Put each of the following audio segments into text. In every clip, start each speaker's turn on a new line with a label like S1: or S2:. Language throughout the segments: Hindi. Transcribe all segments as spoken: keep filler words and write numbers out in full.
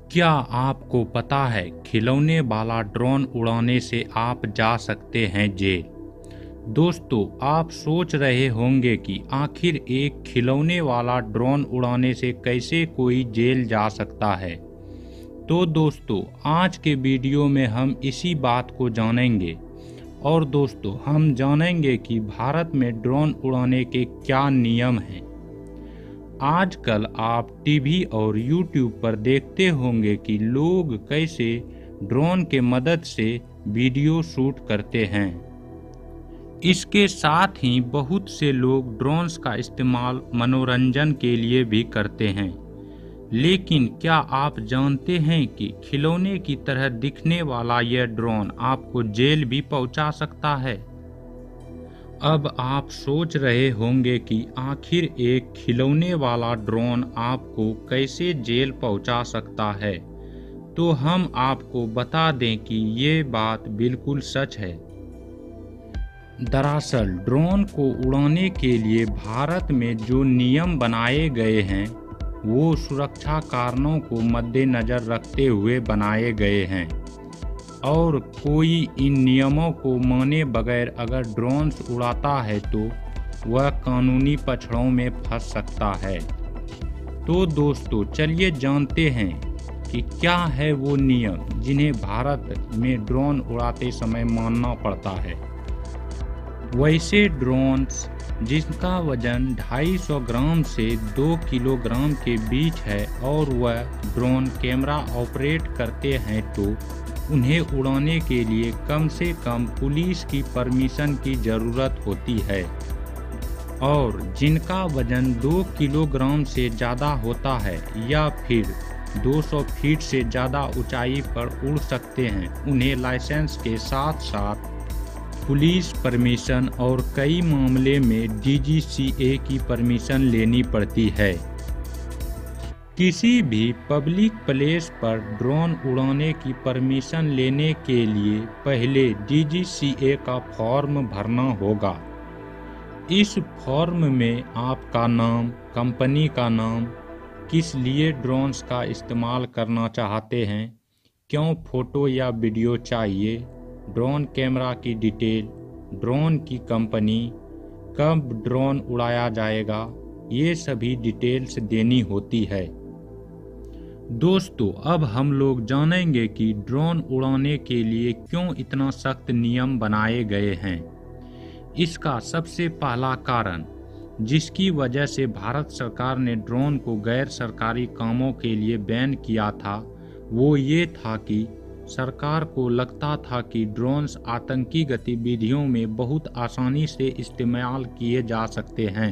S1: क्या आपको पता है खिलौने वाला ड्रोन उड़ाने से आप जा सकते हैं जेल। दोस्तों, आप सोच रहे होंगे कि आखिर एक खिलौने वाला ड्रोन उड़ाने से कैसे कोई जेल जा सकता है। तो दोस्तों, आज के वीडियो में हम इसी बात को जानेंगे। और दोस्तों, हम जानेंगे कि भारत में ड्रोन उड़ाने के क्या नियम हैं। आजकल आप टीवी और यूट्यूब पर देखते होंगे कि लोग कैसे ड्रोन के मदद से वीडियो शूट करते हैं। इसके साथ ही बहुत से लोग ड्रोन्स का इस्तेमाल मनोरंजन के लिए भी करते हैं। लेकिन क्या आप जानते हैं कि खिलौने की तरह दिखने वाला यह ड्रोन आपको जेल भी पहुंचा सकता है। अब आप सोच रहे होंगे कि आखिर एक खिलौने वाला ड्रोन आपको कैसे जेल पहुंचा सकता है। तो हम आपको बता दें कि ये बात बिल्कुल सच है। दरअसल ड्रोन को उड़ाने के लिए भारत में जो नियम बनाए गए हैं वो सुरक्षा कारणों को मद्देनजर रखते हुए बनाए गए हैं, और कोई इन नियमों को माने बगैर अगर ड्रोन्स उड़ाता है तो वह कानूनी पछड़ों में फंस सकता है। तो दोस्तों, चलिए जानते हैं कि क्या है वो नियम जिन्हें भारत में ड्रोन उड़ाते समय मानना पड़ता है। वैसे ड्रोन्स जिनका वजन ढाई सौ ग्राम से दो किलोग्राम के बीच है और वह ड्रोन कैमरा ऑपरेट करते हैं तो उन्हें उड़ाने के लिए कम से कम पुलिस की परमिशन की ज़रूरत होती है। और जिनका वजन दो किलोग्राम से ज़्यादा होता है या फिर दो सौ फीट से ज़्यादा ऊंचाई पर उड़ सकते हैं, उन्हें लाइसेंस के साथ साथ पुलिस परमिशन और कई मामले में डी जी सी ए की परमिशन लेनी पड़ती है। किसी भी पब्लिक प्लेस पर ड्रोन उड़ाने की परमिशन लेने के लिए पहले डी जी सी ए का फॉर्म भरना होगा। इस फॉर्म में आपका नाम, कंपनी का नाम, किस लिए ड्रोन्स का इस्तेमाल करना चाहते हैं, क्यों फ़ोटो या वीडियो चाहिए, ड्रोन कैमरा की डिटेल, ड्रोन की कंपनी, कब ड्रोन उड़ाया जाएगा, ये सभी डिटेल्स देनी होती है। दोस्तों, अब हम लोग जानेंगे कि ड्रोन उड़ाने के लिए क्यों इतना सख्त नियम बनाए गए हैं। इसका सबसे पहला कारण जिसकी वजह से भारत सरकार ने ड्रोन को गैर सरकारी कामों के लिए बैन किया था वो ये था कि सरकार को लगता था कि ड्रोन्स आतंकी गतिविधियों में बहुत आसानी से इस्तेमाल किए जा सकते हैं।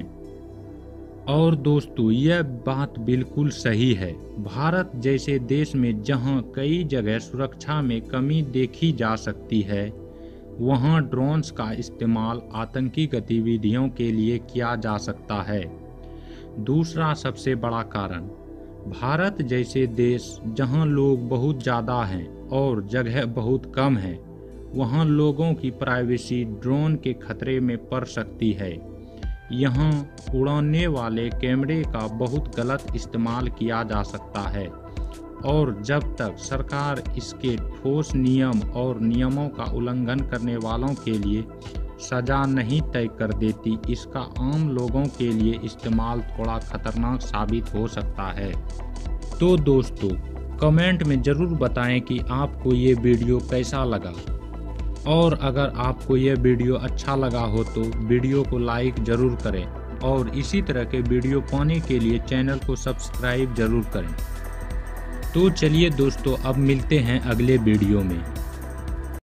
S1: और दोस्तों, यह बात बिल्कुल सही है। भारत जैसे देश में जहां कई जगह सुरक्षा में कमी देखी जा सकती है, वहां ड्रोन्स का इस्तेमाल आतंकी गतिविधियों के लिए किया जा सकता है। दूसरा सबसे बड़ा कारण, भारत जैसे देश जहां लोग बहुत ज़्यादा हैं और जगह बहुत कम है, वहां लोगों की प्राइवेसी ड्रोन के खतरे में पड़ सकती है। यहाँ उड़ाने वाले कैमरे का बहुत गलत इस्तेमाल किया जा सकता है, और जब तक सरकार इसके ठोस नियम और नियमों का उल्लंघन करने वालों के लिए सज़ा नहीं तय कर देती, इसका आम लोगों के लिए इस्तेमाल थोड़ा खतरनाक साबित हो सकता है। तो दोस्तों, कमेंट में ज़रूर बताएं कि आपको ये वीडियो कैसा लगा, और अगर आपको यह वीडियो अच्छा लगा हो तो वीडियो को लाइक ज़रूर करें, और इसी तरह के वीडियो पाने के लिए चैनल को सब्सक्राइब ज़रूर करें। तो चलिए दोस्तों, अब मिलते हैं अगले वीडियो में।